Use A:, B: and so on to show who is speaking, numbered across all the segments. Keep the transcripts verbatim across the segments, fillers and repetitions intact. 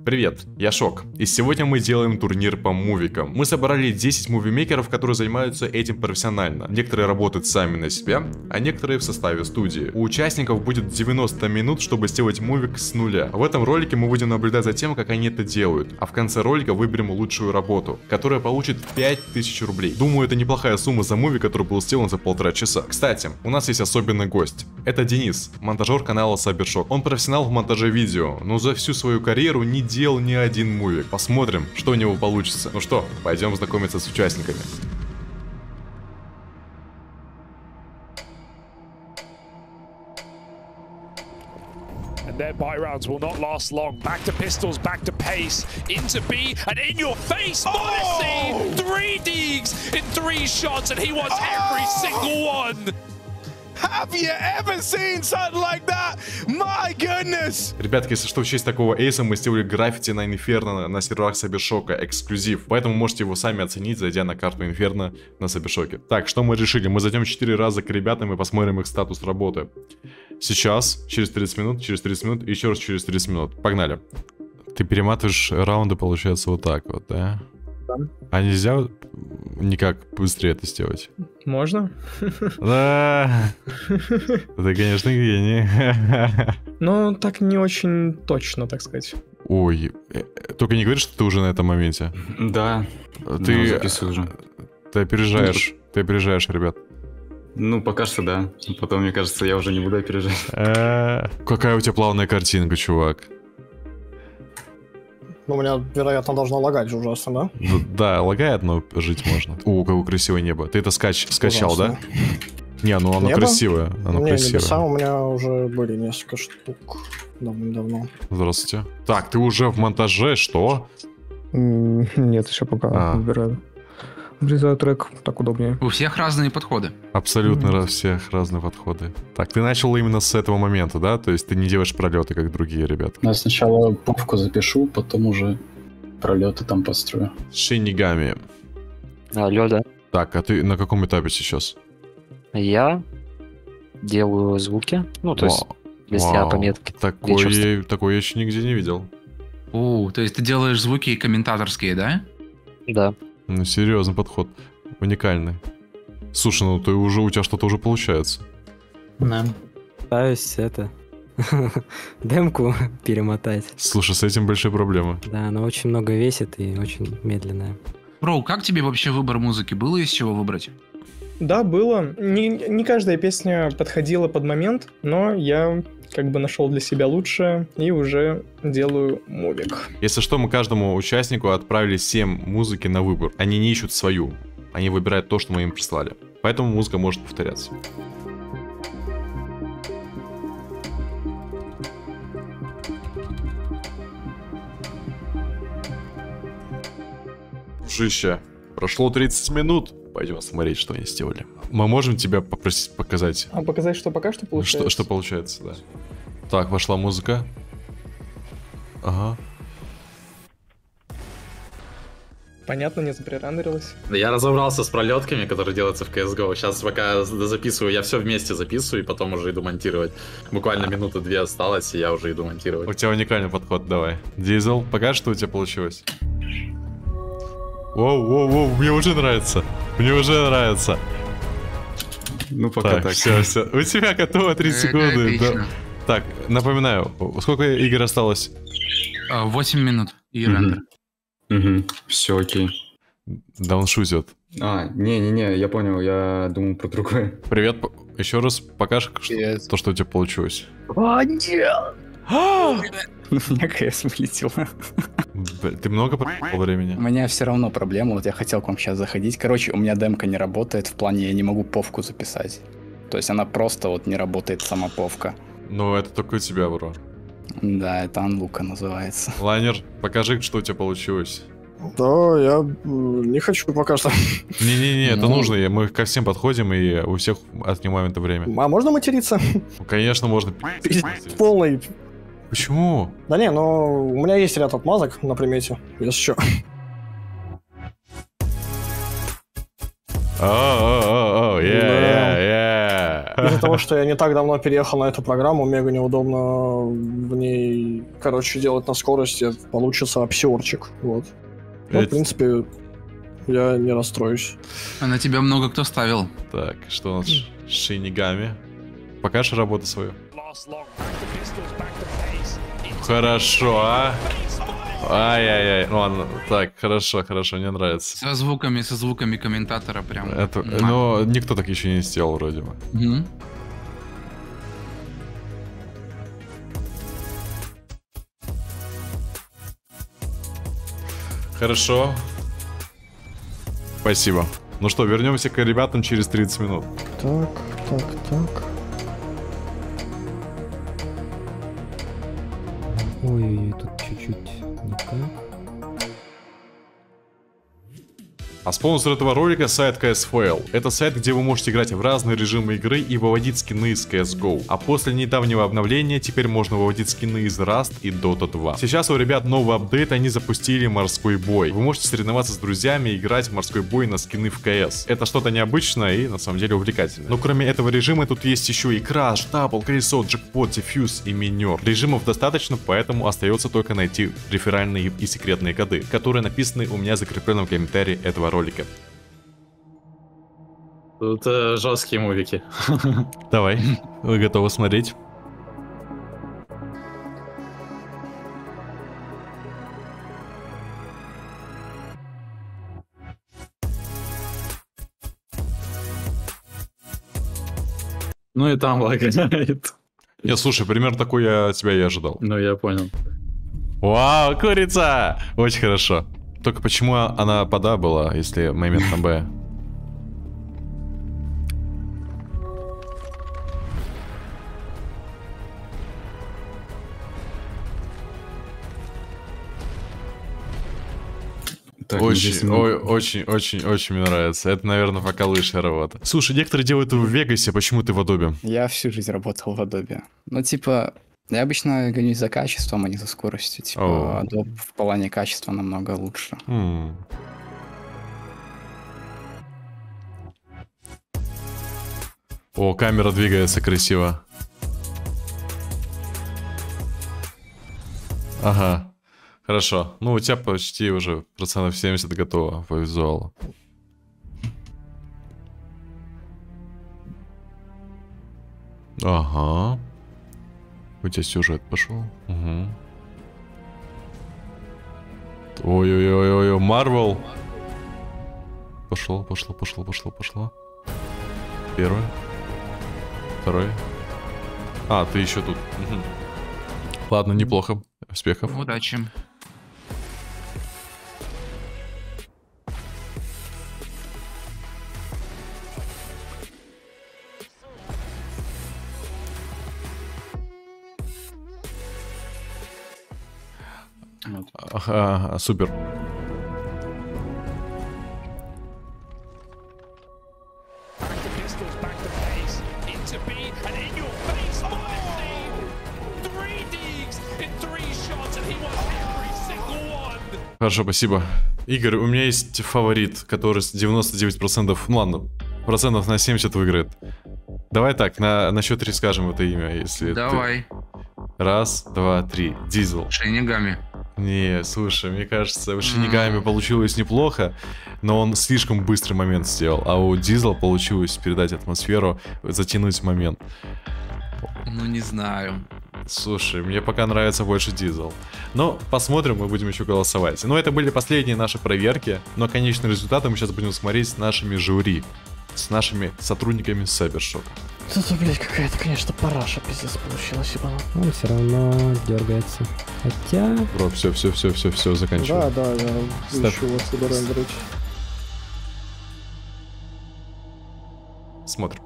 A: Привет, я Шок, и сегодня мы делаем турнир по мувикам. Мы собрали десять мувимейкеров, которые занимаются этим профессионально. Некоторые работают сами на себя, а некоторые в составе студии. У участников будет девяносто минут, чтобы сделать мувик с нуля. В этом ролике мы будем наблюдать за тем, как они это делают, а в конце ролика выберем лучшую работу, которая получит пять тысяч рублей. Думаю, это неплохая сумма за мувик, который был сделан за полтора часа. Кстати, у нас есть особенный гость. Это Денис, монтажер канала Cybershock. Он профессионал в монтаже видео, но за всю свою карьеру не делал ни один мувик. Посмотрим, что у него получится. Ну что, пойдем знакомиться с участниками.
B: And their buy rounds will not last long. Back to pistols, back to pace, into B, and in your face, Modesty! Oh! Three digs in three shots, and he wants oh! every single one!
C: Have you ever seen something like that? My goodness!
A: Ребятки, если что, в честь такого эйса мы сделали граффити на Инферно на серверах Cybershock эксклюзив. Поэтому можете его сами оценить, зайдя на карту Инферно на Cybershock. Так, что мы решили? Мы зайдем четыре раза к ребятам и посмотрим их статус работы. Сейчас, через тридцать минут, через тридцать минут и еще раз через тридцать минут. Погнали. Ты перематываешь раунды, получается, вот так вот, да?
D: Да.
A: А нельзя никак быстрее это сделать?
D: Можно.
A: Да. Ты, конечно, гений.
D: Ну, так не очень точно, так сказать.
A: Ой, только не говори, что ты уже на этом моменте.
E: Да.
A: Ты
E: записываю уже.
A: Ты опережаешь, ты опережаешь, ребят.
E: Ну, пока что да. Потом, мне кажется, я уже не буду опережать.
A: Какая у тебя плавная картинка, чувак.
F: Ну, у меня, вероятно, должно лагать ужасно, да?
A: Да, лагает, но жить можно. О, какое красивое небо. Ты это скач скачал, да? Не, ну оно
F: небо?
A: красивое. Оно
F: не,
A: красивое.
F: Небеса у меня уже были несколько штук давно-давно.
A: Здравствуйте. Так, ты уже в монтаже, что?
D: Нет, еще пока
A: а.
D: выбираю. Врезаю трек, так удобнее.
G: У всех разные подходы.
A: Абсолютно
D: Mm-hmm.
A: у всех разные подходы. Так, ты начал именно с этого момента, да? То есть ты не делаешь пролеты, как другие ребята?
E: Я сначала повку запишу, потом уже пролеты там построю.
A: Шинигами.
H: Алло, да.
A: Так, а ты на каком этапе сейчас?
H: Я делаю звуки, ну, то
A: Вау.
H: есть, если я пометки.
A: Такое, такое я еще нигде не видел.
G: О, то есть ты делаешь звуки комментаторские, да?
H: Да.
A: Ну, серьезный подход. Уникальный. Слушай, ну ты уже, у тебя что-то уже получается.
I: Да. Пытаюсь это... демку перемотать.
A: Слушай, с этим большие проблемы.
I: Да, она очень много весит и очень медленная.
G: Бро, как тебе вообще выбор музыки? Было из чего выбрать?
D: Да, было. Не, не каждая песня подходила под момент, но я как бы нашел для себя лучшее и уже делаю мувик.
A: Если что, мы каждому участнику отправили семь музыки на выбор. Они не ищут свою. Они выбирают то, что мы им прислали. Поэтому музыка может повторяться. Дружище, прошло тридцать минут. Пойдем смотреть, что они сделали. Мы можем тебя попросить показать?
D: А показать, что пока что получается?
A: Что, что получается, да. Так, вошла музыка. Ага.
D: Понятно, не запрерандерилось.
J: Я разобрался с пролетками, которые делаются в си эс го. Сейчас пока записываю, я все вместе записываю и потом уже иду монтировать. Буквально минуты-две осталось, и я уже иду монтировать.
A: У тебя уникальный подход, давай. Дизел, покажешь, что у тебя получилось? Воу, воу, воу, мне уже нравится. Мне уже нравится.
E: Ну, пока так. так.
A: Все, все. У тебя готово три секунды. Да. Так, напоминаю, сколько игр осталось?
G: восемь минут и рендер.
E: Угу. Все окей.
A: Да он шутит.
E: А, не-не-не, я понял, я думал про другое.
A: Привет, еще раз покажешь что, то, что у тебя получилось.
I: О, нет!
K: У меня КС вылетел.
A: Ты много потратил времени?
K: У меня все равно проблема, вот я хотел к вам сейчас заходить. Короче, у меня демка не работает, в плане я не могу повку записать. То есть она просто вот не работает, сама повка.
A: Ну, это только у тебя, бро.
K: Да, это анлука называется.
A: Лайнер, покажи, что у тебя получилось.
F: Да, я не хочу пока что.
A: Не-не-не, это ну... нужно, мы ко всем подходим и у всех отнимаем это время.
F: А можно материться?
A: Ну, конечно, можно.
F: Полный.
A: Почему?
F: Да не, ну у меня есть ряд отмазок на примете, если что.
A: О-о-о-о, yeah, yeah, yeah.
F: Из-за того, что я не так давно переехал на эту программу, мега неудобно в ней, короче, делать на скорости, получится обсерчик, вот. Ну, в принципе, я не расстроюсь.
G: А на тебя много кто ставил.
A: Так, что у нас? Шинигами. Покажешь работу свою? Хорошо, а? Ай-яй-яй. Ну ладно, так, хорошо, хорошо, мне нравится.
G: Со звуками, со звуками комментатора прям.
A: Это, но никто так еще не сделал, вроде бы.
G: Угу.
A: Хорошо. Спасибо. Ну что, вернемся к ребятам через тридцать минут.
F: Так, так, так.
I: Ой-ой-ой, тут чуть-чуть не так.
A: А спонсор этого ролика — сайт си эс эф эл. Это сайт, где вы можете играть в разные режимы игры и выводить скины из си эс го. А после недавнего обновления теперь можно выводить скины из Rust и Dota два. Сейчас у ребят новый апдейт, они запустили морской бой. Вы можете соревноваться с друзьями и играть в морской бой на скины в си эс. Это что-то необычное и на самом деле увлекательное. Но кроме этого режима тут есть еще и краш, дабл, колесо, джекпот, дефьюз и минер. Режимов достаточно, поэтому остается только найти реферальные и секретные коды, которые написаны у меня в закрепленном комментарии этого ролика. ролика.
J: Тут э, жесткие мувики.
A: Давай, вы готовы смотреть?
J: Ну и там лагает.
A: Не, слушай, пример такой я от тебя и ожидал.
J: Ну я понял.
A: Вау, курица! Очень хорошо. Только почему она под А была, если момент на Б? Так, очень, ой, очень, очень, очень мне нравится. Это, наверное, пока лучшая работа. Слушай, некоторые делают это в Вегасе, почему ты в Adobe?
K: Я всю жизнь работал в Adobe. Ну, типа, я обычно гонюсь за качеством, а не за скоростью. Типа, oh. Adobe в плане качества намного лучше.
A: Hmm. О, камера двигается красиво. Ага. Хорошо. Ну, у тебя почти уже процентов семьдесят готово по визуалу. Ага. У тебя сюжет пошел. Угу. Ой-ой-ой-ой, Марвел. Пошло, пошло, пошло, пошло, пошло. Первый. Второй. А, ты еще тут. Угу. Ладно, неплохо. Успехов.
G: Удачи.
A: Ага, супер. Хорошо, спасибо. Игорь, у меня есть фаворит, который с девяносто девять процентов, ну ладно, процентов на семьдесят выиграет. Давай так, на, на счет три скажем это имя, если
G: Давай.
A: Ты... Раз, два, три. Дизель.
G: Шинигами.
A: Не, слушай, мне кажется, у Шинигами получилось неплохо, но он слишком быстрый момент сделал, а у Дизел получилось передать атмосферу, затянуть момент.
G: Ну, не знаю.
A: Слушай, мне пока нравится больше Дизел. Но посмотрим, мы будем еще голосовать. Но это были последние наши проверки, но конечный результат мы сейчас будем смотреть с нашими жюри, с нашими сотрудниками Сайбершока.
F: Это, блядь, какая-то, конечно, параша пиздец получилась, ебано.
I: Он все равно дергается. Хотя...
A: Бро, все, все, все, все, все, заканчиваем.
F: Да, да, я ищу вас сюда рендерить.
A: Смотрим.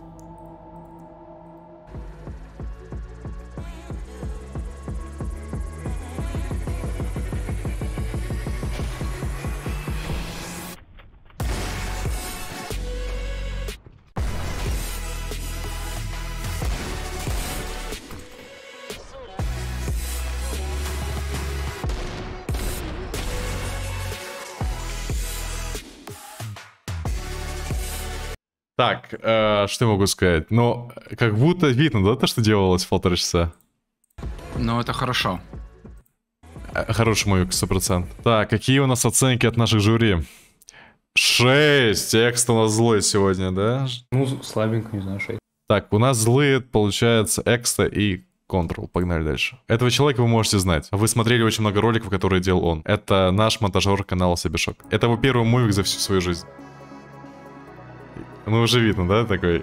A: Так, э, что я могу сказать? Ну, как будто видно, да, то, что делалось в полтора часа?
G: Ну, это хорошо.
A: Хороший мувик, сто процентов. Так, какие у нас оценки от наших жюри? шесть. Экста у нас злой сегодня, да?
E: Ну, слабенько, не знаю, шесть.
A: Так, у нас злые, получается, Экста и Control. Погнали дальше. Этого человека вы можете знать. Вы смотрели очень много роликов, которые делал он. Это наш монтажер канала Себешок. Это его первый мувик за всю свою жизнь. Ну, уже видно, да, такой...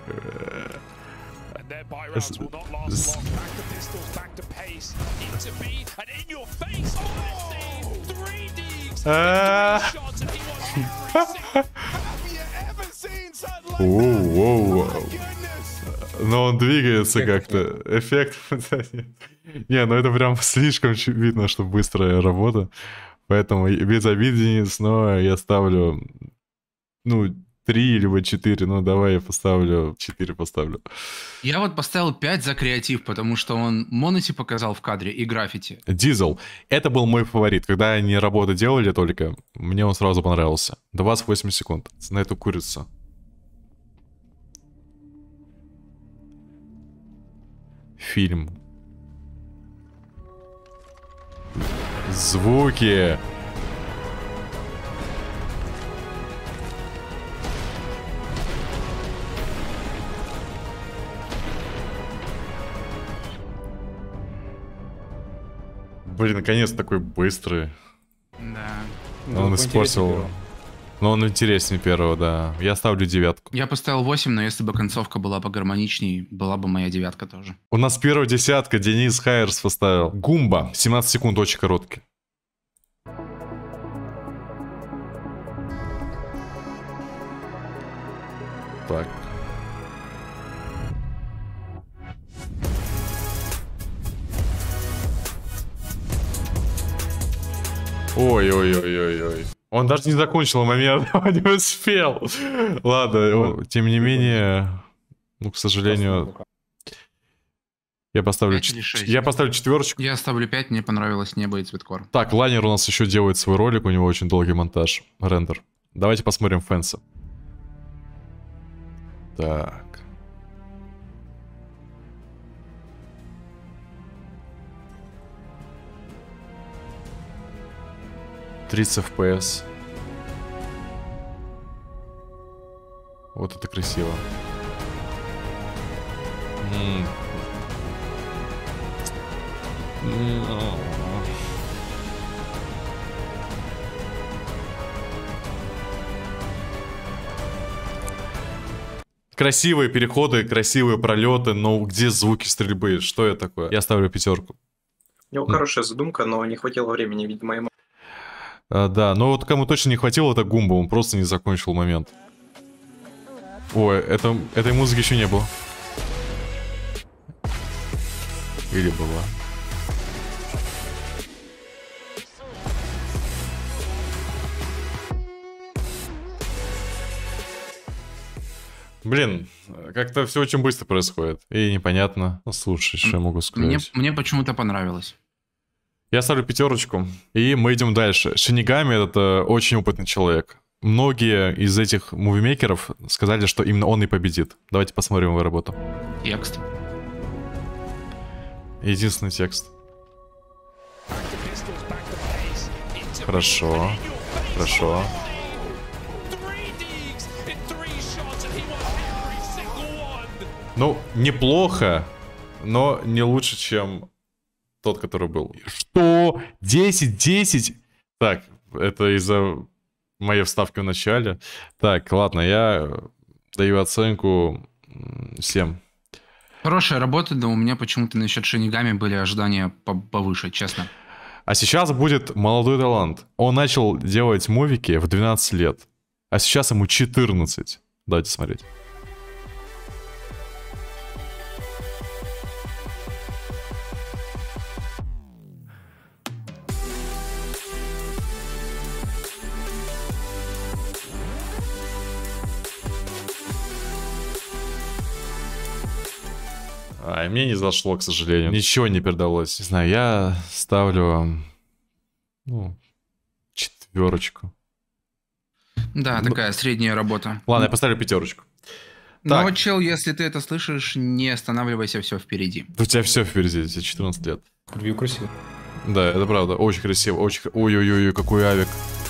A: Но он двигается как-то. Эффект. Не, ну это прям слишком видно, что быстрая работа. Поэтому без обид, Денис, но я ставлю... Ну, три либо четыре. Ну, давай я поставлю... четыре поставлю.
G: Я вот поставил пять за креатив, потому что он Монати показал в кадре и граффити.
A: Дизел. Это был мой фаворит. Когда они работу делали только, мне он сразу понравился. двадцать восемь секунд на эту курицу. Фильм. Звуки. Блин, наконец такой быстрый.
G: Да.
A: Он испортил. Но он интереснее первого, да. Я ставлю девятку.
G: Я поставил восемь, но если бы концовка была погармоничней, была бы моя девятка тоже.
A: У нас первая десятка, Денис Хайерс поставил. Гумба, семнадцать секунд, очень короткий. Так. Ой-ой-ой-ой-ой. Он даже не закончил момент, он не успел. Ладно, тем не менее, ну, к сожалению, я поставлю, я поставлю четверочку.
G: Я ставлю пять, мне понравилось небо и цветкор.
A: Так, Лайнер у нас еще делает свой ролик, у него очень долгий монтаж, рендер. Давайте посмотрим Фэнса. Так. тридцать эф пи эс. Вот это красиво. М-м. Красивые переходы, красивые пролеты, но где звуки стрельбы? Что это такое? Я ставлю пятерку.
L: У него хорошая задумка, но не хватило времени, видимо, ему.
A: А, да, но вот кому точно не хватило, это Гумба, он просто не закончил момент. Ой, это, этой музыки еще не было. Или была. Блин, как-то все очень быстро происходит. И непонятно. Ну, слушай, что я могу сказать.
G: Мне, мне почему-то понравилось.
A: Я ставлю пятерочку. И мы идем дальше. Шинигами — это очень опытный человек. Многие из этих мувимейкеров сказали, что именно он и победит. Давайте посмотрим его работу.
G: Текст.
A: Единственный текст. Хорошо. Хорошо. Ну, неплохо, но не лучше, чем тот, который был. Что? десять десять? Так, это из-за моей вставки в начале. Так, ладно, я даю оценку семь.
G: Хорошая работа, но у меня почему-то насчет Шинигами были ожидания повыше, честно.
A: А сейчас будет молодой талант. Он начал делать мувики в двенадцать лет, а сейчас ему четырнадцать. Давайте смотреть. А, мне не зашло, к сожалению. Ничего не передалось. Не знаю, я ставлю... Ну, четверочку.
G: Да, такая средняя работа.
A: Ладно, я поставлю пятерочку.
G: Но, чел, если ты это слышишь, не останавливайся, все впереди.
A: У тебя все впереди, тебе четырнадцать лет.
E: Ревью красиво.
A: Да, это правда, очень красиво, очень... Ой-ой-ой, какой авик.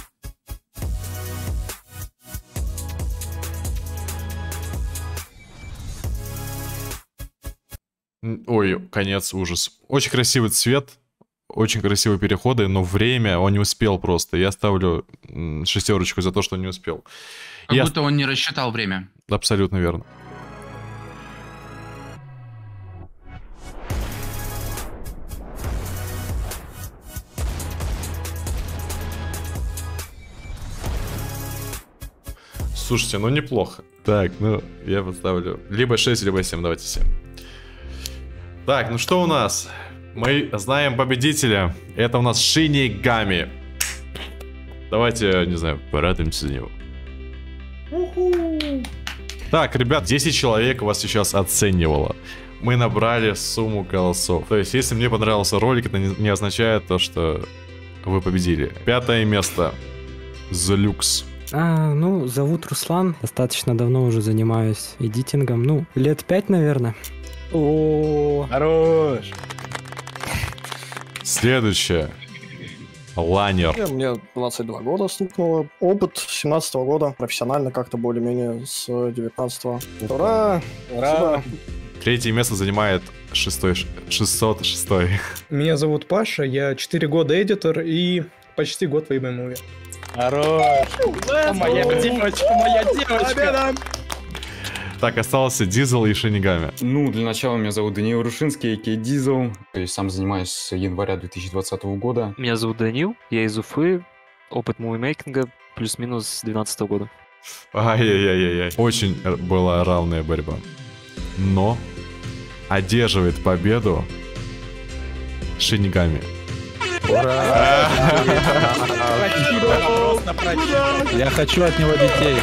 A: Ой, конец, ужас. Очень красивый цвет, очень красивые переходы, но время он не успел просто. Я ставлю шестерочку за то, что не успел.
G: Как
A: Я...
G: будто он не рассчитал время.
A: Абсолютно верно. Слушайте, ну неплохо. Так, ну я поставлю либо шесть, либо семь, давайте семь. Так, ну что у нас? Мы знаем победителя. Это у нас Шинигами. Давайте, не знаю, порадуемся за него. Так, ребят, десять человек вас сейчас оценивало. Мы набрали сумму голосов. То есть, если мне понравился ролик, это не, не означает то, что вы победили. Пятое место. Злюкс.
I: А, ну, зовут Руслан. Достаточно давно уже занимаюсь эдитингом. Ну, лет пять, наверное.
F: О, хорош.
A: Следующее. Ланер.
F: Я, мне двадцать два года стукнуло. Опыт семнадцатого года. Профессионально как-то более-менее с девятнадцатого. Ура! Ура!
A: Третье место занимает шестой, шестьсот шестой.
D: Меня зовут Паша, я четыре года эдитор и почти год в эй би муви.
K: Хорош! Моя девочка, моя девочка!
A: Так, остался Дизел и Шинигами.
E: Ну, для начала меня зовут Даниил Рушинский, а.к.а. Дизел. То есть сам занимаюсь с января две тысячи двадцатого года.
H: Меня зовут Данил, я из Уфы, опыт мувимейкинга плюс-минус с двенадцатого года.
A: Ай-яй-яй-яй. Очень была равная борьба. Но одерживает победу Шинигами.
M: Ура! Я хочу от него детей.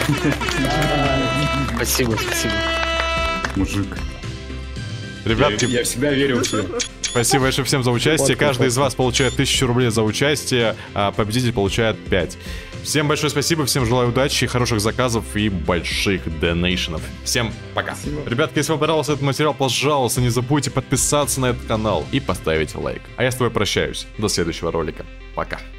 H: Спасибо, спасибо.
E: Мужик.
A: Ребятки,
E: я, я всегда верил в тебя.
A: Спасибо большое всем за участие. Каждый из вас получает тысячу рублей за участие, а победитель получает пять. Всем большое спасибо, всем желаю удачи, хороших заказов и больших донейшенов. Всем пока. Спасибо. Ребятки, если вам понравился этот материал, пожалуйста, не забудьте подписаться на этот канал и поставить лайк. А я с тобой прощаюсь. До следующего ролика. Пока.